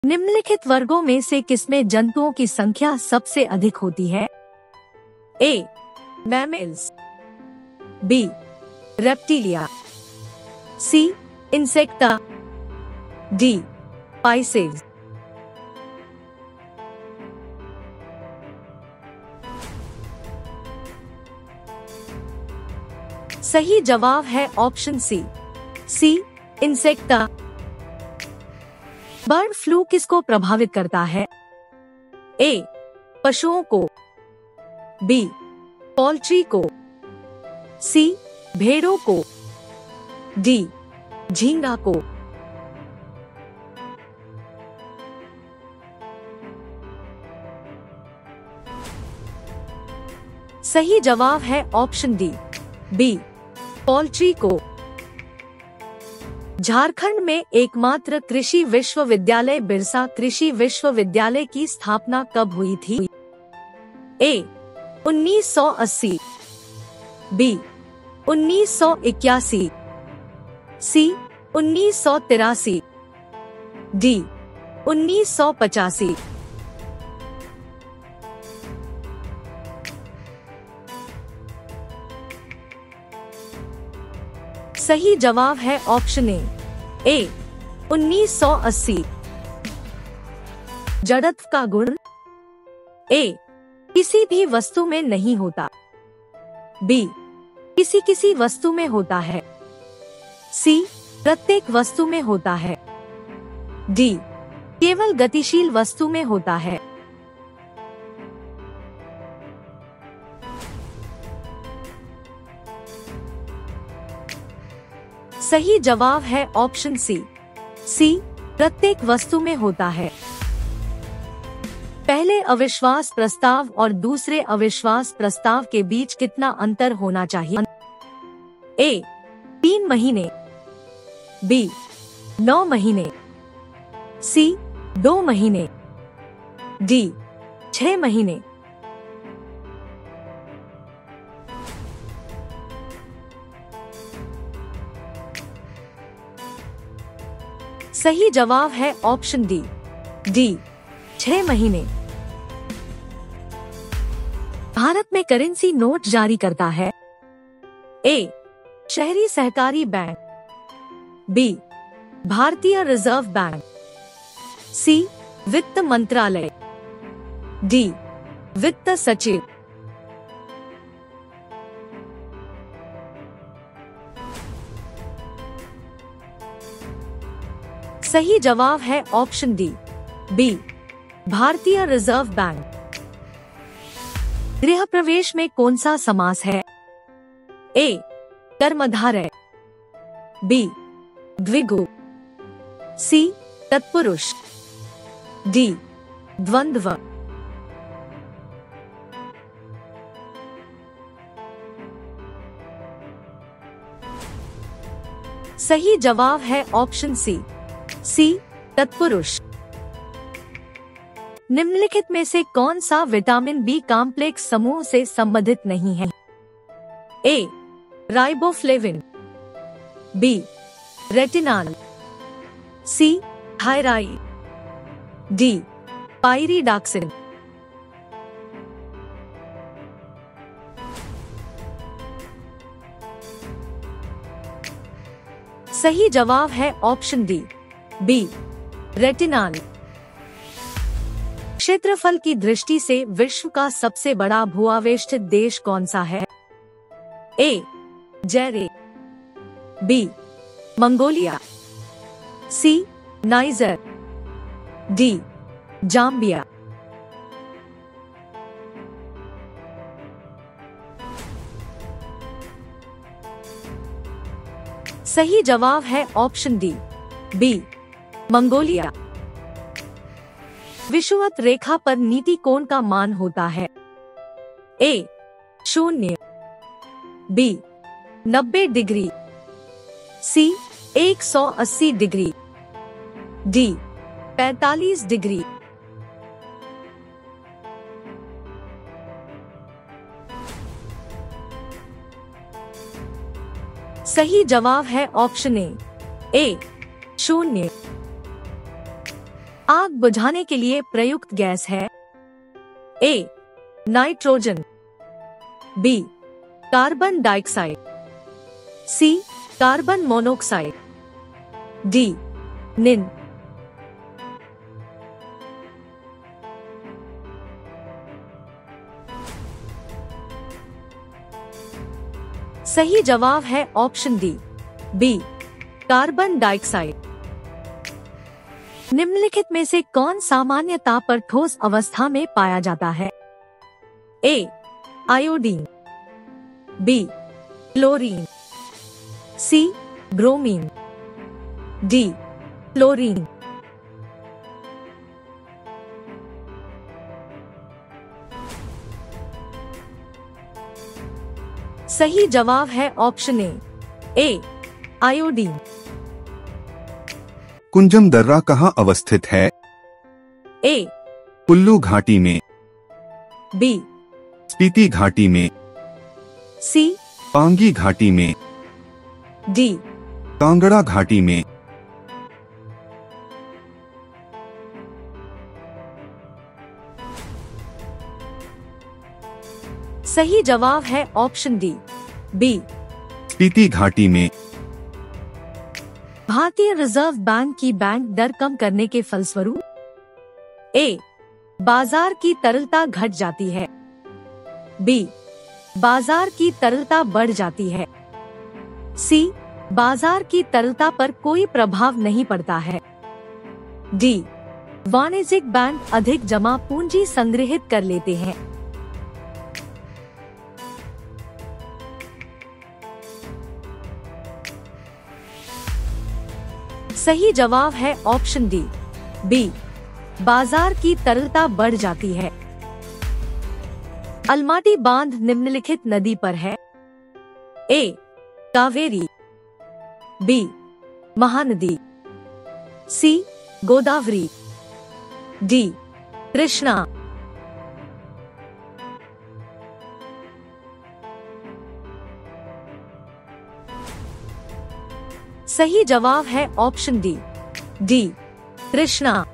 निम्नलिखित वर्गों में से किसमें जंतुओं की संख्या सबसे अधिक होती है? A. Mammals, B. Reptilia, C. Insecta, D. Pisces. सही जवाब है option C, insecta. Bird flu किसको प्रभावित करता है? ए. पशुओं को, बी. पोल्ट्री को, सी. भेड़ों को, डी. झींगा को। सही जवाब है ऑप्शन डी, बी. पोल्ट्री को। झारखंड में एकमात्र कृषि विश्वविद्यालय बिरसा कृषि विश्वविद्यालय की स्थापना कब हुई थी? ए. 1980, बी. 1981, सी. 1983, डी. 1985। सही जवाब है ऑप्शन ए. 1980। जड़त्व का गुण? ए. किसी भी वस्तु में नहीं होता, बी. किसी किसी वस्तु में होता है, सी. प्रत्येक वस्तु में होता है, डी. केवल गतिशील वस्तु में होता है। सही जवाब है ऑप्शन सी, प्रत्येक वस्तु में होता है। पहले अविश्वास प्रस्ताव और दूसरे अविश्वास प्रस्ताव के बीच कितना अंतर होना चाहिए? ए. 3 महीने, बी. 9 महीने, सी. 2 महीने, डी. 6 महीने। सही जवाब है ऑप्शन डी, 6 महीने। भारत में करेंसी नोट जारी करता है? ए. शहरी सहकारी बैंक, बी. भारतीय रिजर्व बैंक, सी. वित्त मंत्रालय, डी. वित्त सचिव। सही जवाब है ऑप्शन डी, बी. भारतीय रिजर्व बैंक। गृह प्रवेश में कौन सा समास है? ए. कर्मधारय, बी. द्विगु, सी. तत्पुरुष, डी. द्वंद्व। सही जवाब है ऑप्शन सी, तत्पुरुष। निम्नलिखित में से कौन सा विटामिन बी कॉम्प्लेक्स समूह से संबंधित नहीं है? A. Riboflavin, B. Retinol, C. Thyroid, D. Pyridoxine. सही जवाब है ऑप्शन डी, बी. रेटिनॉल। क्षेत्रफल की दृष्टि से विश्व का सबसे बड़ा भूआवेष्टित देश कौन सा है? A. Zaire, B. Mongolia, C. Niger, D. Zambia. सही जवाब है ऑप्शन डी, बी. मंगोलिया। विषुवत रेखा पर नीति कोण का मान होता है? A. 0, B. 90 degree, C. 180 degree, D. 45 degree. सही जवाब है ऑप्शन ए. 0। आग बुझाने के लिए प्रयुक्त गैस है? A nitrogen, B carbon dioxide, C carbon monoxide, D निन। सही जवाब है option D, B carbon dioxide. निम्नलिखित में से कौन सामान्य ताप पर ठोस अवस्था में पाया जाता है? A iodine, B chlorine, C bromine, D chlorine. सही जवाब है ऑप्शन ए आयोडीन। कुंजम दर्रा कहाँ अवस्थित है? ए कुल्लू घाटी में, बी स्पीति घाटी में, सी पांगी घाटी में, डी कांगड़ा घाटी में। सही जवाब है ऑप्शन डी, बी स्पीति घाटी में। भारतीय रिजर्व बैंक की बैंक दर कम करने के फलस्वरूप ए बाजार की तरलता घट जाती है, बी बाजार की तरलता बढ़ जाती है, सी बाजार की तरलता पर कोई प्रभाव नहीं पड़ता है, डी वाणिज्यिक बैंक अधिक जमा पूंजी संग्रहित कर लेते हैं। सही जवाब है ऑप्शन डी, बी बाजार की तरलता बढ़ जाती है। अलमाटी बांध निम्नलिखित नदी पर है? A Kaveri, B Mahanadi, C Godavari, D Krishna. सही जवाब है ऑप्शन डी, कृष्णा।